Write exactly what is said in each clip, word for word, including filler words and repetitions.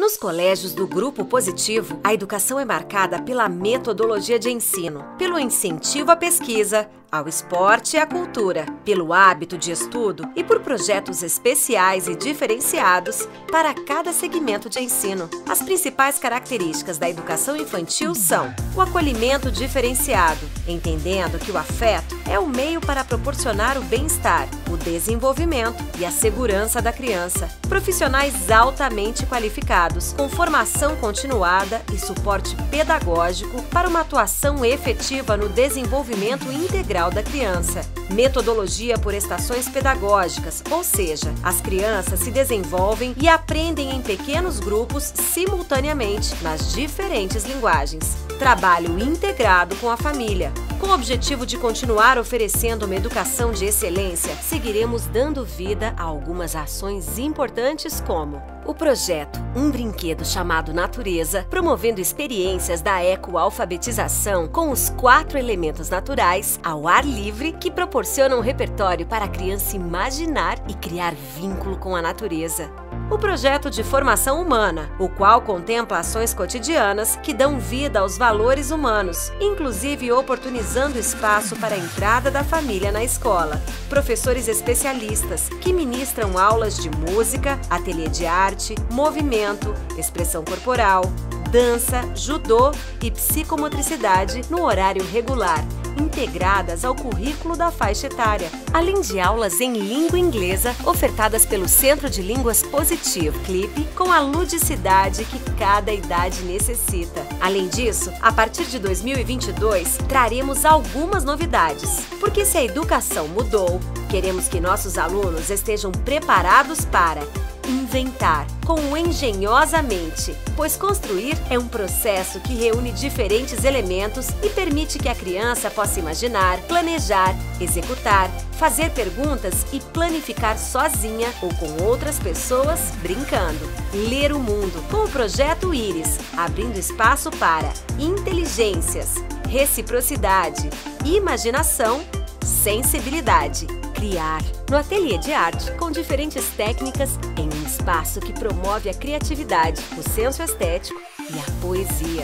Nos colégios do Grupo Positivo, a educação é marcada pela metodologia de ensino, pelo incentivo à pesquisa, ao esporte e à cultura, pelo hábito de estudo e por projetos especiais e diferenciados para cada segmento de ensino. As principais características da educação infantil são o acolhimento diferenciado, entendendo que o afeto é o meio para proporcionar o bem-estar, o desenvolvimento e a segurança da criança. Profissionais altamente qualificados, com formação continuada e suporte pedagógico para uma atuação efetiva no desenvolvimento integral da criança. Metodologia por estações pedagógicas, ou seja, as crianças se desenvolvem e aprendem em pequenos grupos simultaneamente nas diferentes linguagens. Trabalho integrado com a família. Com o objetivo de continuar oferecendo uma educação de excelência, seguiremos dando vida a algumas ações importantes como o projeto Um Brinquedo Chamado Natureza, promovendo experiências da ecoalfabetização com os quatro elementos naturais ao ar livre que proporcionam um repertório para a criança imaginar e criar vínculo com a natureza. O projeto de formação humana, o qual contempla ações cotidianas que dão vida aos valores humanos, inclusive oportunizando espaço para a entrada da família na escola. Professores especialistas que ministram aulas de música, ateliê de arte, movimento, expressão corporal, dança, judô e psicomotricidade no horário regular, integradas ao currículo da faixa etária, além de aulas em língua inglesa ofertadas pelo Centro de Línguas Positivo, C L I P, com a ludicidade que cada idade necessita. Além disso, a partir de dois mil e vinte e dois, traremos algumas novidades, porque se a educação mudou, queremos que nossos alunos estejam preparados para inventar com engenhosamente, pois construir é um processo que reúne diferentes elementos e permite que a criança possa imaginar, planejar, executar, fazer perguntas e planificar sozinha ou com outras pessoas brincando. Ler o mundo com o projeto Íris, abrindo espaço para inteligências, reciprocidade, imaginação, sensibilidade. Criar no ateliê de arte com diferentes técnicas em um espaço que promove a criatividade, o senso estético e a poesia.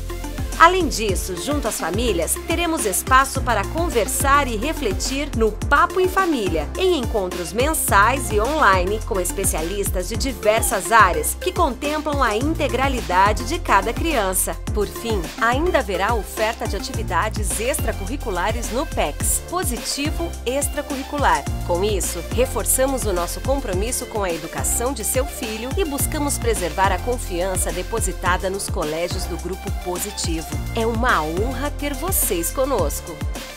Além disso, junto às famílias, teremos espaço para conversar e refletir no Papo em Família, em encontros mensais e online com especialistas de diversas áreas que contemplam a integralidade de cada criança. Por fim, ainda haverá oferta de atividades extracurriculares no P E X, Positivo Extracurricular. Com isso, reforçamos o nosso compromisso com a educação de seu filho e buscamos preservar a confiança depositada nos colégios do Grupo Positivo. É uma honra ter vocês conosco!